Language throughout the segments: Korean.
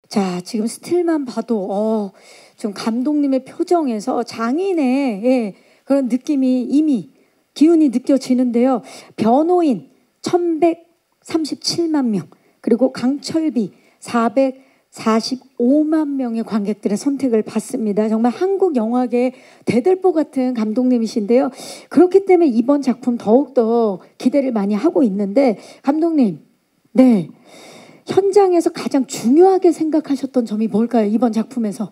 자, 지금 스틸만 봐도 좀 감독님의 표정에서 장인의 그런 느낌이 이미 기운이 느껴지는데요. 변호인 1137만 명, 그리고 강철비 445만 명의 관객들의 선택을 받습니다. 정말 한국 영화계의 대들보 같은 감독님이신데요. 그렇기 때문에 이번 작품 더욱더 기대를 많이 하고 있는데, 감독님, 네, 현장에서 가장 중요하게 생각하셨던 점이 뭘까요? 이번 작품에서.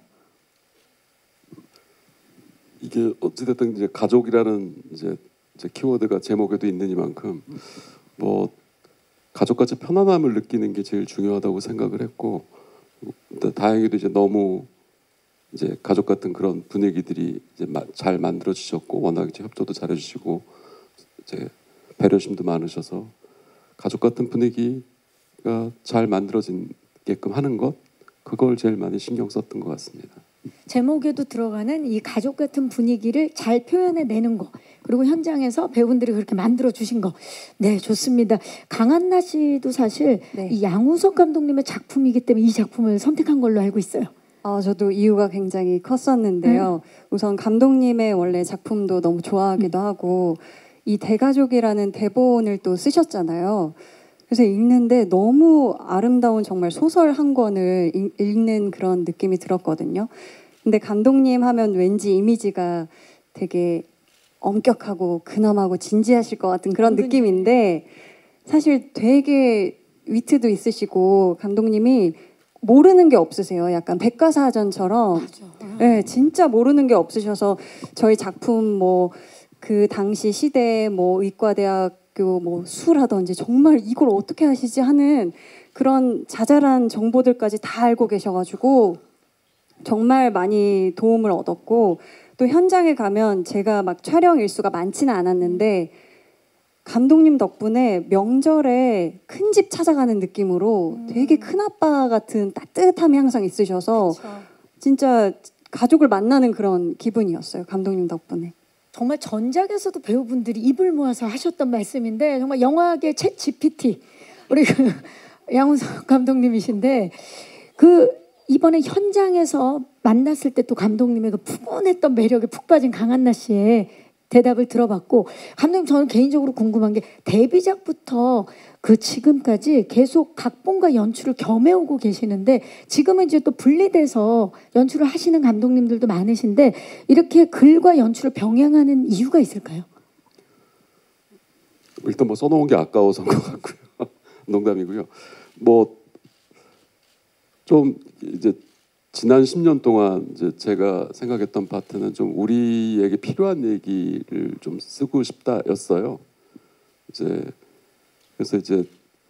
이게 어찌됐든 이제 가족이라는 이제 키워드가 제목에도 있는 이만큼 뭐 가족같이 편안함을 느끼는 게 제일 중요하다고 생각을 했고, 다행히도 이제 너무 이제 가족 같은 그런 분위기들이 이제 잘 만들어지셨고, 워낙 이제 협조도 잘해주시고 이제 배려심도 많으셔서 가족 같은 분위기가 잘 만들어지게끔 하는 것, 그걸 제일 많이 신경 썼던 것 같습니다. 제목에도 들어가는 이 가족 같은 분위기를 잘 표현해내는 거, 그리고 현장에서 배우분들이 그렇게 만들어 주신 거, 네, 좋습니다. 강한나 씨도 사실 네. 이 양우석 감독님의 작품이기 때문에 이 작품을 선택한 걸로 알고 있어요. 저도 이유가 굉장히 컸었는데요. 우선 감독님의 원래 작품도 너무 좋아하기도 하고, 이 대가족이라는 대본을 또 쓰셨잖아요. 그래서 읽는데 너무 아름다운 정말 소설 한 권을 읽는 그런 느낌이 들었거든요. 근데 감독님 하면 왠지 이미지가 되게 엄격하고 근엄하고 진지하실 것 같은 그런 느낌인데, 사실 되게 위트도 있으시고 감독님이 모르는 게 없으세요. 약간 백과사전처럼. 네, 진짜 모르는 게 없으셔서 저희 작품 뭐 그 당시 시대에 뭐 의과대학교 뭐 수라든지 정말 이걸 어떻게 하시지 하는 그런 자잘한 정보들까지 다 알고 계셔가지고 정말 많이 도움을 얻었고, 또 현장에 가면 제가 막 촬영 일수가 많지는 않았는데 감독님 덕분에 명절에 큰 집 찾아가는 느낌으로 되게 큰아빠 같은 따뜻함이 항상 있으셔서 그쵸. 진짜 가족을 만나는 그런 기분이었어요. 감독님 덕분에. 정말 전작에서도 배우분들이 입을 모아서 하셨던 말씀인데, 정말 영화계 챗 GPT 우리 양우석 감독님이신데, 이번에 현장에서 만났을 때 또 감독님의 그 푸근했던 매력에 푹 빠진 강한나 씨의 대답을 들어봤고, 감독님, 저는 개인적으로 궁금한 게 데뷔작부터 지금까지 계속 각본과 연출을 겸해오고 계시는데, 지금은 이제 또 분리돼서 연출을 하시는 감독님들도 많으신데, 이렇게 글과 연출을 병행하는 이유가 있을까요? 일단 뭐 써놓은 게 아까워서인 것 같고요. 농담이고요. 뭐 좀 이제 지난 10년 동안 이제 제가 생각했던 파트는 좀 우리에게 필요한 얘기를 좀 쓰고 싶다였어요. 그래서 이제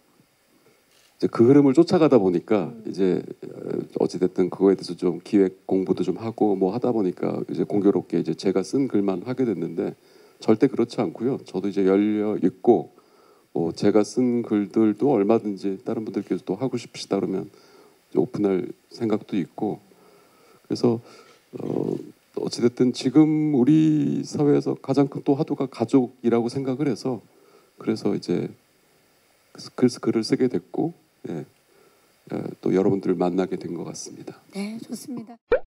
그 흐름을 쫓아가다 보니까 이제 어찌됐든 그거에 대해서 좀 기획 공부도 좀 하고 뭐 하다 보니까 이제 공교롭게 이제 제가 쓴 글만 하게 됐는데, 절대 그렇지 않고요. 저도 이제 열려 있고, 뭐 제가 쓴 글들도 얼마든지 다른 분들께서 또 하고 싶으시다 그러면 오픈할 생각도 있고, 그래서 어찌됐든 지금 우리 사회에서 가장 큰 또 화두가 가족이라고 생각을 해서, 그래서 이제 그래서 글을 쓰게 됐고, 또 여러분들을 만나게 된 것 같습니다. 네, 좋습니다.